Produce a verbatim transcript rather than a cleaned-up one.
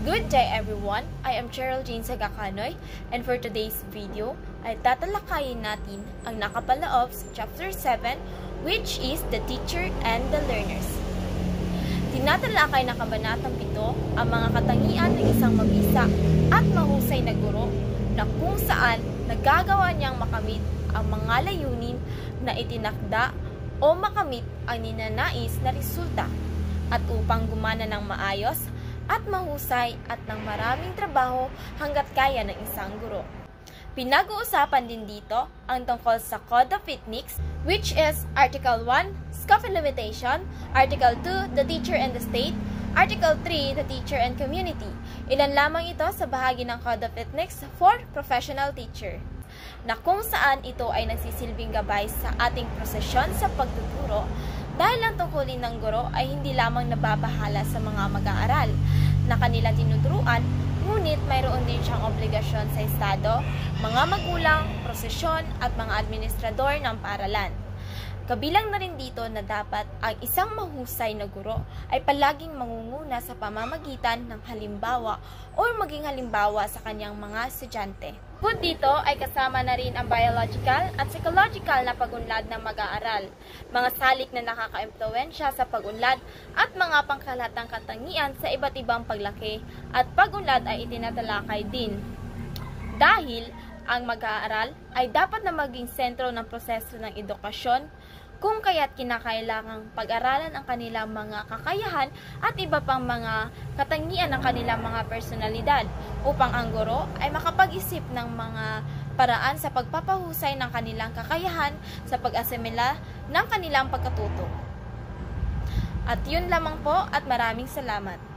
Good day everyone! I am Geraldine Sagacanoy, and for today's video ay tatalakayin natin ang nakapaloob sa Chapter seven, which is the teacher and the learners. Tinatalakay na kabanatang pito ang mga katangian ng isang mabisa at mahusay na guro na kung saan nagagawa niyang makamit ang mga layunin na itinakda o makamit ang ninanais na resulta, at upang gumana ng maayos at mahusay at ng maraming trabaho hanggat kaya ng isang guro. Pinag-uusapan din dito ang tungkol sa Code of Ethics, which is Article one, Scope and Limitation, Article two, the teacher and the state, Article three, the teacher and community. Ilan lamang ito sa bahagi ng Code of Ethics for professional teacher, na kung saan ito ay nagsisilbing gabay sa ating prosesyon sa pagtuturo, dahil ang tungkulin ng guro ay hindi lamang nababahala sa mga mag-aaral na kanilang tinuturuan, ngunit mayroon din siyang obligasyon sa estado, mga magulang, prosesyon at mga administrador ng paaralan. Kabilang na rin dito na dapat ang isang mahusay na guro ay palaging mangunguna sa pamamagitan ng halimbawa o maging halimbawa sa kanyang mga estudyante. Bukod dito ay kasama na rin ang biological at psychological na pag-unlad ng mag-aaral, mga salik na nakaka-impluwensya sa pag-unlad at mga pangkalatang katangian sa iba't ibang paglaki at pag-unlad ay itinatalakay din. Dahil ang mag-aaral ay dapat na maging sentro ng proseso ng edukasyon, kung kaya't kinakailangang pag-aralan ang kanilang mga kakayahan at iba pang mga katangian ng kanilang mga personalidad upang ang guro ay makapag-isip ng mga paraan sa pagpapahusay ng kanilang kakayahan sa pag-asimila ng kanilang pagkatuto. At yun lamang po, at maraming salamat.